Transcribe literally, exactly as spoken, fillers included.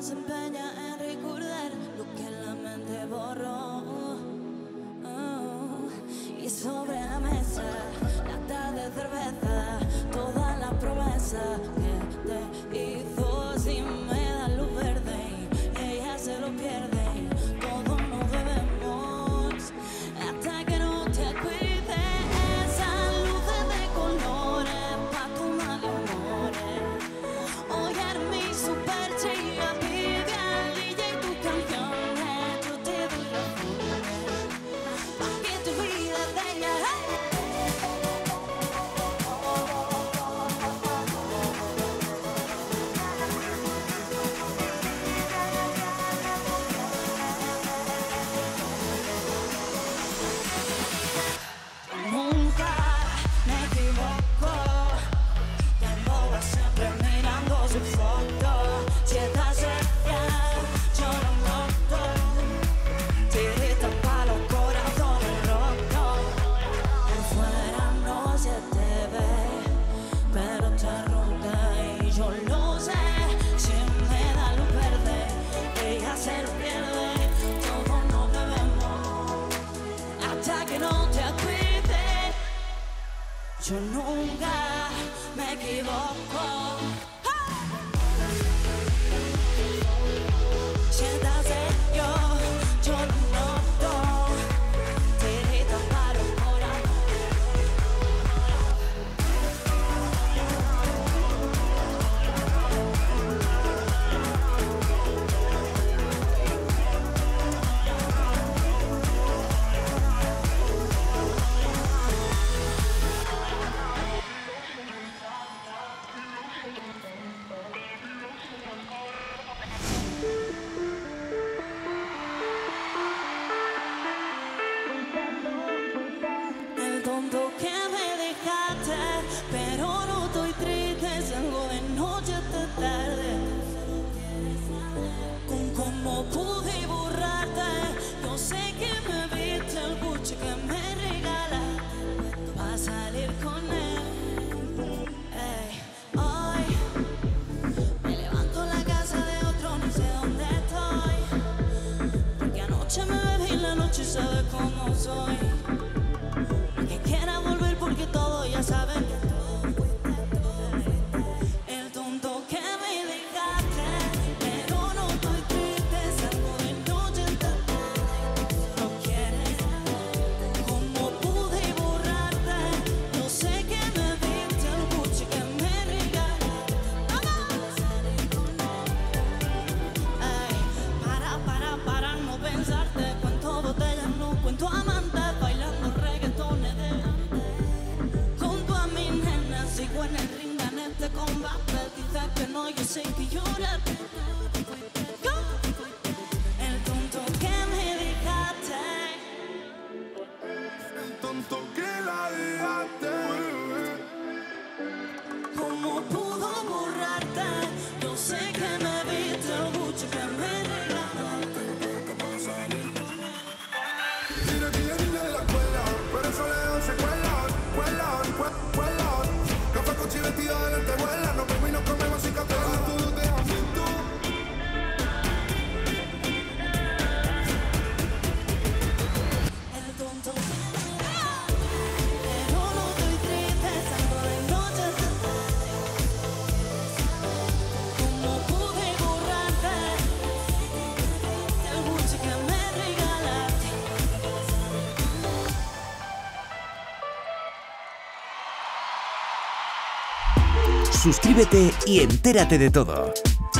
se empeña en recordar lo que la mente borró. Oh, y sobre la mesa, lata de cerveza, toda la promesa que te hizo sin me da luz verde. Ella se lo pierde, todos nos bebemos hasta que no te cuide. Esas luces de colores pa' tomar amores. Hoy eres mi super chica, pide al D J tus canciones. Yo te doy la fuerza pa' que te olvides de ella. Nunca me equivoco, tengo siempre mirando su foto. Si estás cerca, yo lo noto. Tiritas pa' los corazones rotos. Afuera no se te ve, pero te ronda y yo lo sé. Si me da luz verde, ella se lo pierde. Todos nos bebemos hasta que no te cuide. Yo nunca me equivoco. Si estás serio, yo lo noto. Tiritas para los el tonto que me dejaste, pero no estoy triste, salgo de noche hasta tarde. Con cómo pude borrarte, yo sé que me viste el Gucci que me regalaste pa' salir con él. Ey, hoy me levanto en la casa de otro, no sé dónde estoy, porque anoche me bebí la noche y sabes cómo soy. Que quiera volver porque todos ya saben que tú el tonto que me dejaste, pero no estoy triste, salgo de noche hasta tarde. No quieres, ¿cómo pude borrarte? Yo sé que me viste el Gucci que me regalaste. Ay, para, para, para no pensarte. Cuento botellas, no cuento amantes, bailando reggaetones de antes. Junto a mi nena sigo en el ring en este combate. Dice que no, yo sé que lloraste. Yo, el tonto que me dejaste. El tonto que la dejaste. ¿Cómo pudo borrarte? Yo sé que me viste el Gucci que me regalaste. Tira, tira, niña de la escuela, pero eso le dan secuelas, cuelas, cue- cuelas. Café con chi vestido de lentejuelas, nos vemos y nos comemos sin candela. Tú no te haces tú. El tonto que me dejaste, pero no estoy triste, salgo de noche hasta tarde. ¿Cómo pude borrarte? El Gucci que me regalaste. Suscríbete y entérate de todo.